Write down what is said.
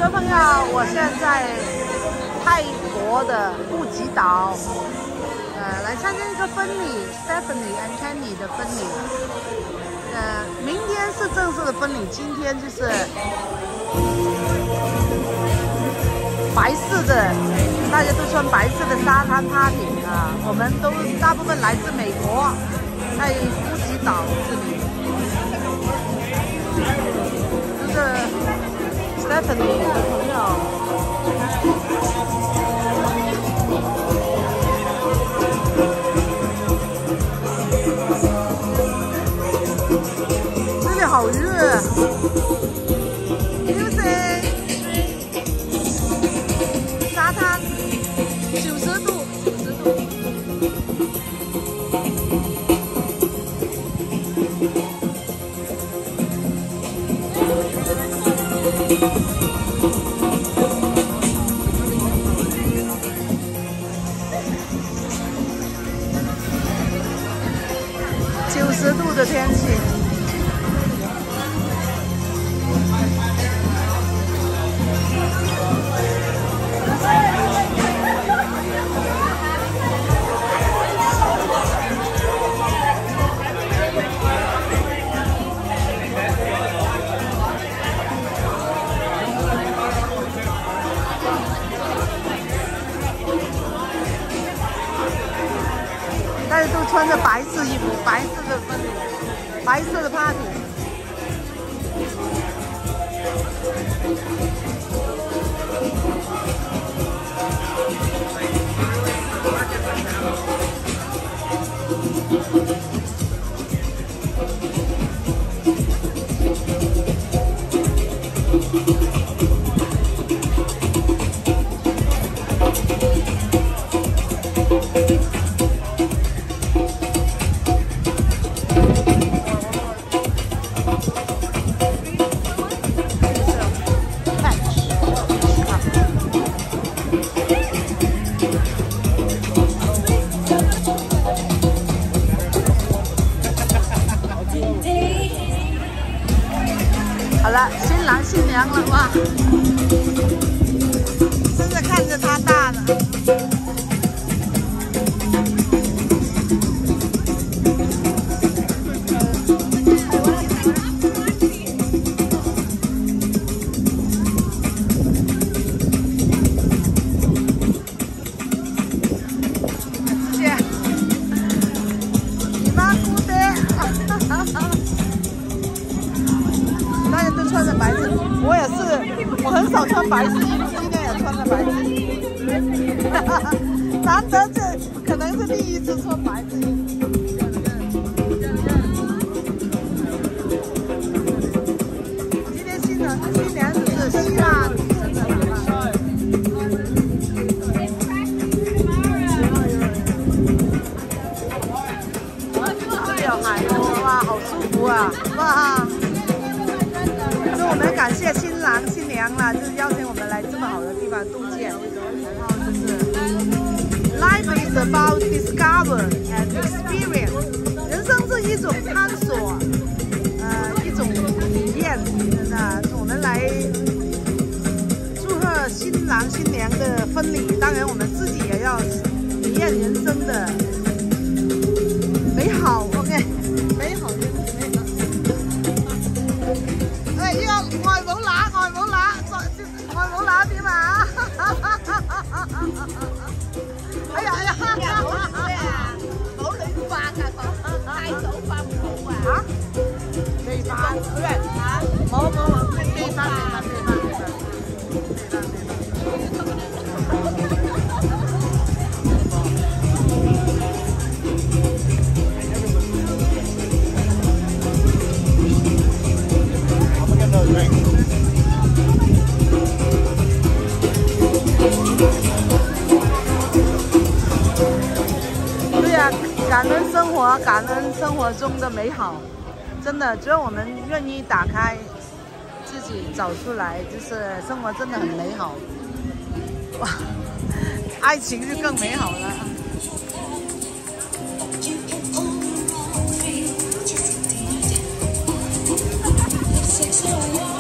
位朋友，我现在在泰国的布吉岛，来参加一个婚礼 ，Stephanie and Kenny 的婚礼。明天是正式的婚礼，今天就是白色的，大家都穿白色的沙滩 party 啊。我们都大部分来自美国，在布吉岛这里。这是 Stephanie 的朋友。这里好热。Music， 沙滩90度，90度。90度的天气，大家都穿着白色衣服，白色的婚礼，白色的 party。好了，新郎新娘了哇！真的看着他大呢。谢谢。姨妈姑爹。大家都穿着白色，我也是，我很少穿白色衣服，今天也穿着白色衣服，难得这可能是第一次穿白色衣服。今天新娘子是希腊女神的妈妈。这里有海鸥，哇，好舒服啊，哇！我们感谢新郎新娘啦，就是邀请我们来这么好的地方度假。然后就是 Life is about discover and experience， 人生是一种探索，一种体验。我们来祝贺新郎新娘的婚礼，当然我们自己也要体验人生的美好。OK， 美好。外母乸點啊？哎呀！咩啊？冇亂發㗎，太早發唔好啊！嚇？未發咩？嚇？冇，未發。对呀，感恩生活，感恩生活中的美好，真的，只要我们愿意打开自己走出来，就是生活真的很美好。哇，爱情就更美好了。Sexy.